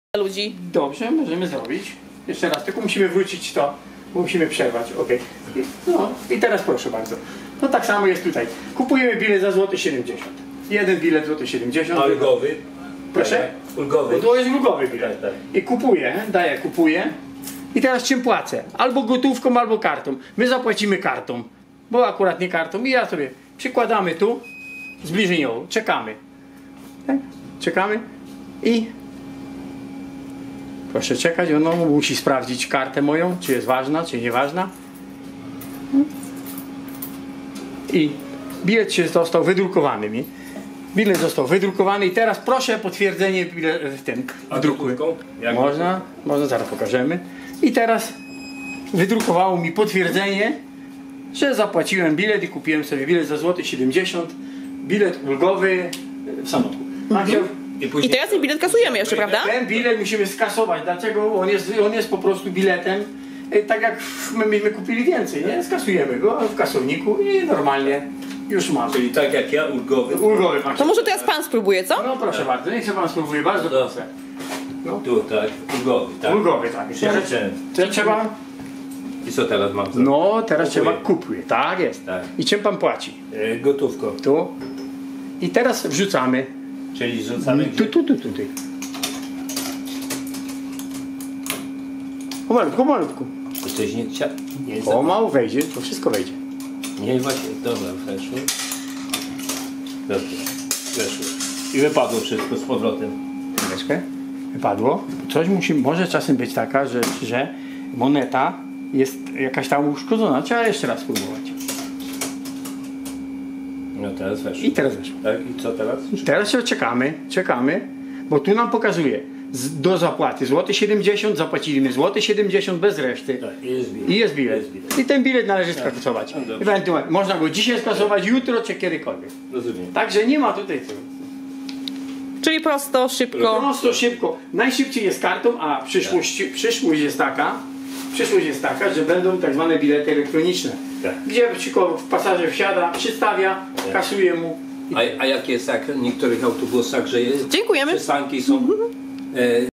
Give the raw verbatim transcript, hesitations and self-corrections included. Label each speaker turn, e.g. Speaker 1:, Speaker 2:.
Speaker 1: ludzi.
Speaker 2: Dobrze, możemy zrobić. Jeszcze raz, tylko musimy wrócić to, bo musimy przerwać. Ok. No i teraz proszę bardzo. No tak samo jest tutaj. Kupujemy bilet za złoty siedemdziesiąt. Jeden bilet złoty siedemdziesiąt.
Speaker 3: A ulgowy?
Speaker 2: Proszę?
Speaker 3: Ulgowy.
Speaker 2: Bo to jest ulgowy bilet.
Speaker 3: Tak, tak.
Speaker 2: I kupuję, daję, kupuję. I teraz czym płacę? Albo gotówką, albo kartą. My zapłacimy kartą, bo akurat nie kartą. I ja sobie przykładamy tu, zbliżeniowo, czekamy. Tak? Czekamy i proszę czekać, ono musi sprawdzić kartę moją, czy jest ważna, czy nieważna. I bilet się został wydrukowany mi. Bilet został wydrukowany i teraz proszę potwierdzenie w tym w druku. Można, można, zaraz pokażemy. I teraz wydrukowało mi potwierdzenie, że zapłaciłem bilet i kupiłem sobie bilet za złoty siedemdziesiąt. Bilet ulgowy w Sanocku. Mhm.
Speaker 1: I, I teraz ten bilet kasujemy jeszcze, prawda?
Speaker 2: Ten bilet musimy skasować. Dlaczego? On jest, on jest po prostu biletem. Tak jak my myśmy kupili więcej, nie? Skasujemy go w kasowniku i normalnie już mamy.
Speaker 3: Czyli tak jak ja, ulgowy.
Speaker 2: Ulgowy pan.
Speaker 1: To może teraz pan spróbuje, co?
Speaker 2: No proszę bardzo, niech sobie pan spróbuje, bardzo proszę. No.
Speaker 3: Tu, tak, ulgowy, tak.
Speaker 2: Ulgowy, tak. Teraz, teraz trzeba...
Speaker 3: I co teraz mam zrobić?
Speaker 2: No, teraz
Speaker 3: Kupuję.
Speaker 2: trzeba kupuje. Tak jest.
Speaker 3: Tak.
Speaker 2: I czym pan płaci?
Speaker 3: E, gotówką.
Speaker 2: Tu. I teraz wrzucamy.
Speaker 3: Czyli rzucamy
Speaker 2: Tu,
Speaker 3: gdzie?
Speaker 2: tu, tu, tu. tu. Pomalutku, pomalutku.
Speaker 3: To coś nie chciał? Nie,
Speaker 2: Pomału wejdzie, to wszystko wejdzie.
Speaker 3: nie, właśnie, dobra, weszło. Dobrze, weszło. I wypadło wszystko z powrotem.
Speaker 2: Chwileczkę. Wypadło. Coś musi, może czasem być taka, że, że moneta jest jakaś tam uszkodzona. Trzeba jeszcze raz spróbować.
Speaker 3: No teraz weszło.
Speaker 2: I teraz weszło.
Speaker 3: Tak, i co teraz?
Speaker 2: I teraz się czekamy, czekamy, bo tu nam pokazuje z, do zapłaty złoty siedemdziesiąt, zapłaciliśmy złoty siedemdziesiąt bez reszty.
Speaker 3: Tak, i jest bilet.
Speaker 2: I jest bilet.
Speaker 3: Jest bilet.
Speaker 2: I ten bilet należy skasować.
Speaker 3: No dobrze.
Speaker 2: Ewentualnie można go dzisiaj skasować, jutro czy kiedykolwiek.
Speaker 3: Rozumiem.
Speaker 2: Także nie ma tutaj co.
Speaker 1: Czyli prosto, szybko.
Speaker 2: Prosto, szybko. Najszybciej jest kartą, a przyszłość, przyszłość jest taka, przyszłość jest taka, że będą tak zwane bilety elektroniczne.
Speaker 3: Tak.
Speaker 2: Gdzie tylko pasażer wsiada, przystawia, kasuje mu.
Speaker 3: A, a jak jest tak w niektórych autobusach, że jest,
Speaker 1: Dziękujemy.
Speaker 3: przystanki są e,